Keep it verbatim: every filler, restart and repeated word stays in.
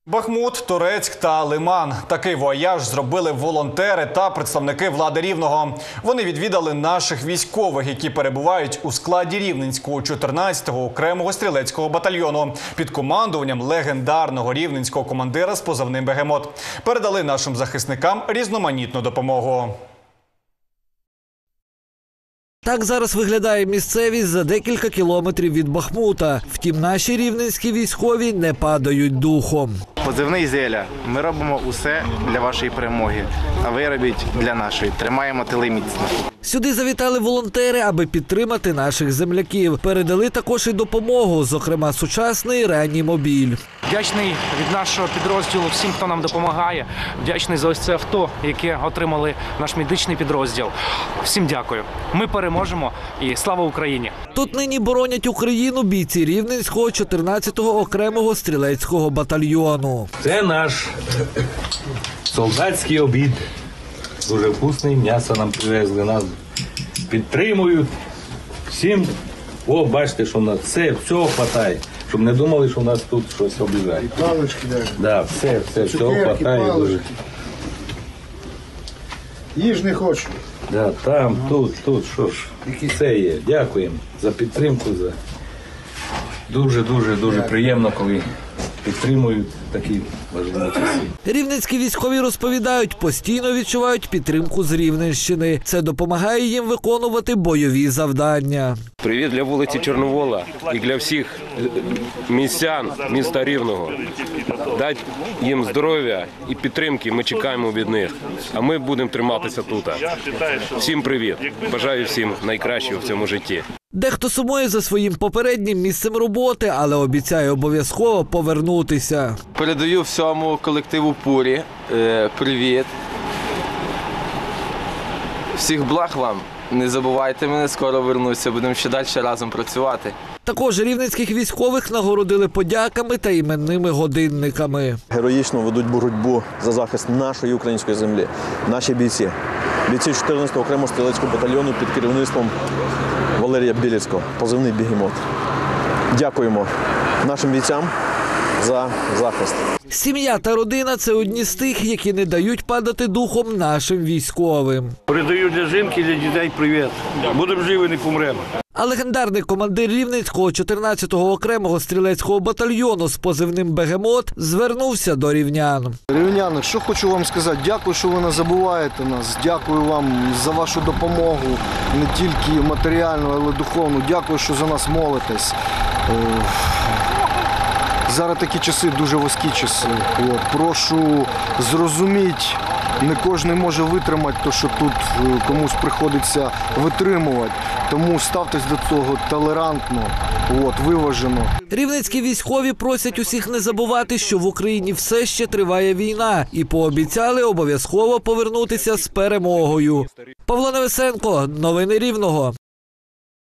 Бахмут, Торецьк та Лиман. Такий вояж зробили волонтери та представники влади Рівного. Вони відвідали наших військових, які перебувають у складі Рівненського чотирнадцятого окремого стрілецького батальйону під командуванням легендарного рівненського командира з позивним «Бегемот». Передали нашим захисникам різноманітну допомогу. Так зараз виглядає місцевість за декілька кілометрів від Бахмута. Втім, наші рівненські військові не падають духом. Позивний «Зеля». Ми робимо усе для вашої перемоги, а ви робіть для нашої. Тримаємо тили міцно. Сюди завітали волонтери, аби підтримати наших земляків. Передали також і допомогу, зокрема сучасний реанімобіль. Вдячний від нашого підрозділу всім, хто нам допомагає. Вдячний за ось це авто, яке отримали наш медичний підрозділ. Всім дякую. Ми переможемо і слава Україні! Тут нині боронять Україну бійці Рівненського чотирнадцятого окремого стрілецького батальйону. Це наш солдатський обід. Дуже вкусний, м'ясо нам привезли, нас підтримують. Всім, о, бачите, що в нас все, всього вистачає. Щоб не думали, що в нас тут щось обіжають. І палички навіть. Да, все, все, всього вистачає. Дуже. Їж не хочу. Да, там, тут, тут, що ж, все є. Дякуємо за підтримку. За... Дуже, дуже, дуже приємно, коли підтримують такі важливі часи. Рівненські військові розповідають, постійно відчувають підтримку з Рівненщини. Це допомагає їм виконувати бойові завдання. Привіт для вулиці Чорновола і для всіх містян міста Рівного. Дать їм здоров'я і підтримки, ми чекаємо від них. А ми будемо триматися тут. Всім привіт. Бажаю всім найкращого в цьому житті. Дехто сумує за своїм попереднім місцем роботи, але обіцяє обов'язково повернутися. Передаю всьому колективу «Пурі» привіт. Всіх благ вам. Не забувайте мене, скоро вернуся. Будемо ще далі разом працювати. Також рівненських військових нагородили подяками та іменними годинниками. Героїчно ведуть боротьбу за захист нашої української землі. Наші бійці. Бійці чотирнадцятого окремого стрілецького батальйону під керівництвом Валерія Білецького, позивний «Бегемот». Дякуємо нашим бійцям за захист. Сім'я та родина – це одні з тих, які не дають падати духом нашим військовим. Передаю для жінки і для дітей привіт. Будемо живі, не помремо. А легендарний командир Рівненського чотирнадцятого окремого стрілецького батальйону з позивним «Бегемот» звернувся до рівнян. Рівняни, що хочу вам сказати, дякую, що ви не забуваєте нас. Дякую вам за вашу допомогу, не тільки матеріальну, але й духовну. Дякую, що за нас молитесь. Зараз такі часи, дуже важкі часи. От, прошу зрозуміти, не кожен може витримати те, що тут комусь приходиться витримувати. Тому ставтесь до цього толерантно, от, виважено. Рівненські військові просять усіх не забувати, що в Україні все ще триває війна, і пообіцяли обов'язково повернутися з перемогою. Павло Невесенко, новини Рівного.